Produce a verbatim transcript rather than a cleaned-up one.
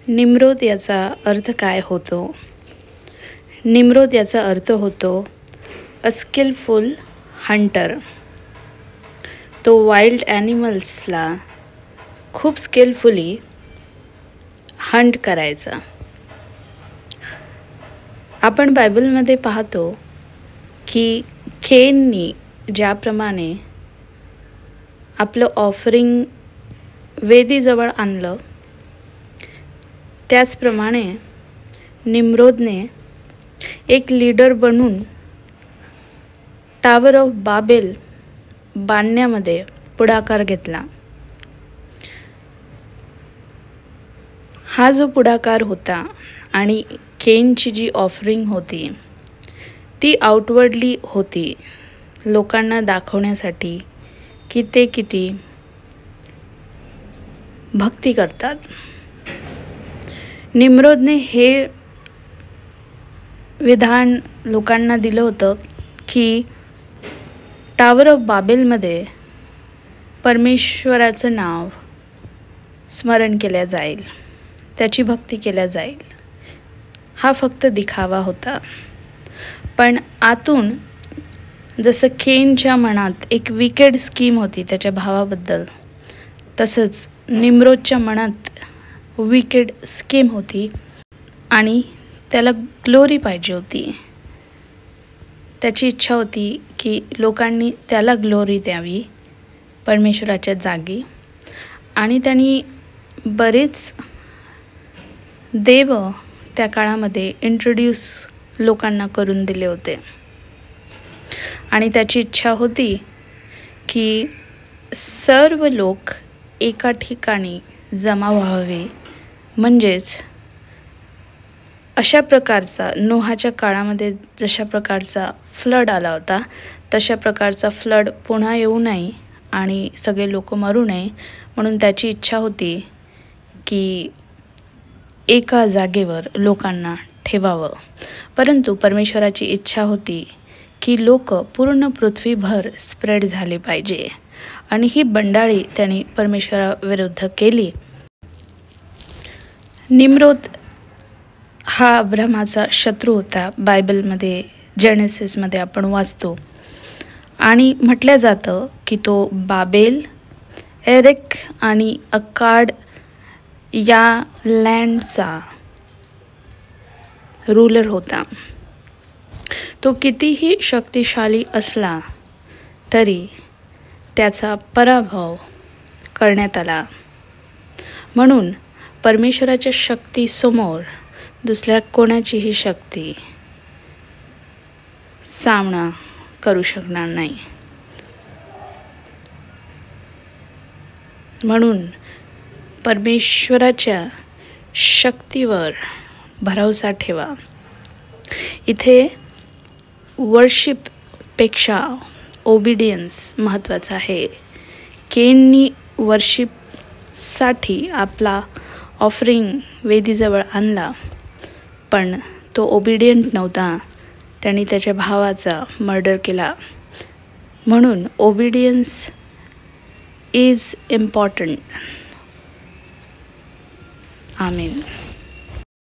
Nimrod याचा अर्थ काय होतो? निम्रोद याचा अर्थ होतो अ स्किलफुल हंटर. तो वाईल्ड ॲनिमल्सला खूप स्किलफुली हंट करायचा. आपण बायबलमध्ये पाहतो की केननी ज्याप्रमाणे आपलं ऑफरिंग वेदीजवळ आणलं, त्याचप्रमाणे निम्रोदने एक लीडर बनून टावर ऑफ बाबेल बांधण्यामध्ये पुढाकार घेतला. हा जो पुढाकार होता आणि केनची जी ऑफरिंग होती ती आउटवर्डली होती, लोकांना दाखवण्यासाठी की ते किती भक्ती करतात. निम्रोदने हे विधान लोकांना दिलं होतं की टावर ऑफ बाबेलमध्ये परमेश्वराचं नाव स्मरण केल्या जाईल, त्याची भक्ती केल्या जाईल. हा फक्त दिखावा होता. पण आतून जसं केनच्या मनात एक विकेड स्कीम होती त्याच्या भावाबद्दल, तसंच निम्रोदच्या मनात विकेड स्कीम होती आणि त्याला ग्लोरी पाहिजे होती. त्याची इच्छा होती की लोकांनी त्याला ग्लोरी द्यावी परमेश्वराच्या जागी. आणि त्यांनी बरेच देव त्या काळामध्ये इंट्रोड्यूस लोकांना करून दिले होते. आणि त्याची इच्छा होती की सर्व लोक एका ठिकाणी जमा व्हावे, म्हणजेच अशा प्रकारचा नोहाच्या काळामध्ये जशा प्रकारचा फ्लड आला होता तशा प्रकारचा फ्लड पुन्हा येऊ नये आणि सगळे लोक मरू नये, म्हणून त्याची इच्छा होती की एका जागेवर लोकांना ठेवावं. परंतु परमेश्वराची इच्छा होती की लोक पूर्ण पृथ्वीभर स्प्रेड झाले पाहिजे, आणि ही बंडाळी त्यांनी परमेश्वराविरुद्ध केली. निम्रोद हा अब्रामाचा शत्रू होता. बायबलमध्ये जेनेसिसमध्ये आपण वाचतो आणि म्हटलं जातं की तो बाबेल, एरेक आणि अक्काड या लँडचा रूलर होता. तो कितीही शक्तिशाली असला तरी त्याचा पराभव करण्यात आला. म्हणून परमेश्वराच्या शक्तीसमोर दुसऱ्या कोणाचीही शक्ती सामना करू शकणार नाही. म्हणून परमेश्वराच्या शक्तीवर भरवसा ठेवा. इथे वर्शिपपेक्षा ओबिडियन्स महत्त्वाचा आहे. केननी वर्शिपसाठी आपला ऑफरिंग वेदीजवळ आणला, पण तो ओबिडियंट नव्हता. त्याने त्याच्या भावाचा मर्डर केला. म्हणून ओबिडियन्स इज इम्पॉर्टंट. आमेन.